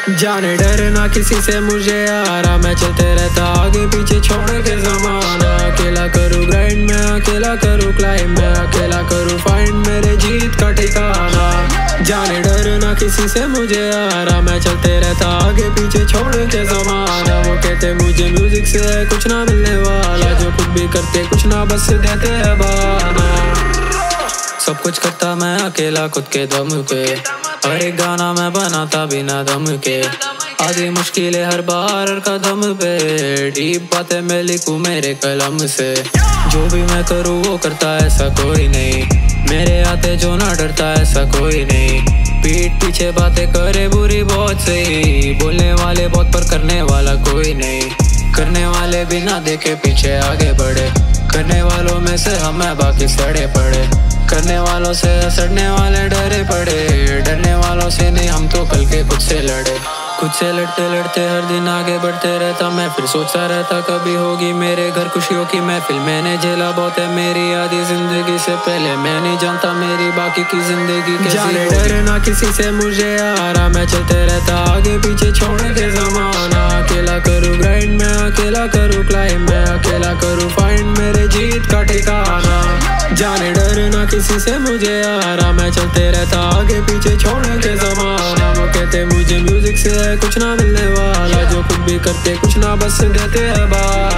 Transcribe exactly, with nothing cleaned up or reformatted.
जाने डरना किसी से मुझे यारा, मैं चलते रहता आगे पीछे छोड़ के जमाना। अकेला करूँ ग्राइंड में, अकेला करूँ क्लाइम में, अकेला करूँ फाइंड मेरे जीत का ठिकाना। जाने डरना किसी से मुझे यारा, मैं चलते रहता आगे पीछे छोड़ के जमाना। वो कहते मुझे म्यूजिक से कुछ ना मिलने वाला, जो खुद भी करते कुछ ना बस देते हैं बहाना। सब कुछ करता मैं अकेला खुद के दम पे, हर एक गाना मैं बनाता बिना दम के। आधी मुश्किलें हर बार का दम पे, डीप बातें मैं लिखूं मेरे कलम से। जो भी मैं करूँ वो करता ऐसा कोई नहीं, मेरे आते जो ना डरता ऐसा कोई नहीं। पीठ पीछे बातें करे बुरी बहुत सही, बोलने वाले बहुत पर करने वाला कोई नहीं। करने वाले बिना देखे पीछे आगे बढ़े, करने वालों में से हमें बाकी सड़े पड़े। करने वालों से सड़ने वाले डरे पड़े, डरने वालों से नहीं हम तो कल के खुद से लड़े। खुद से लड़ते लड़ते हर दिन आगे बढ़ते रहता मैं, फिर सोचता रहता कभी होगी मेरे घर खुशियों की महफिल। मैंने झेला बहुत है मेरी आधी जिंदगी से पहले, मैं नहीं जानता मेरी बाकी की जिंदगी कैसी। जाने डरना किसी से मुझे यारा, मैं चलते रहता आगे पीछे छोड़ के जमाना। अकेला करूँ ग्राइंड में, अकेला करूँ क्लाइम में, अकेला करूँ फाइंड मेरे जीत का ठिकाना। जाने डरना किसी से मुझे यारा, मैं चलते रहता आगे पीछे छोड़ के जमाना। वो कहते मुझे म्यूजिक से कुछ ना मिलने वाला, जो खुद भी करते कुछ ना बस देते हैं बात।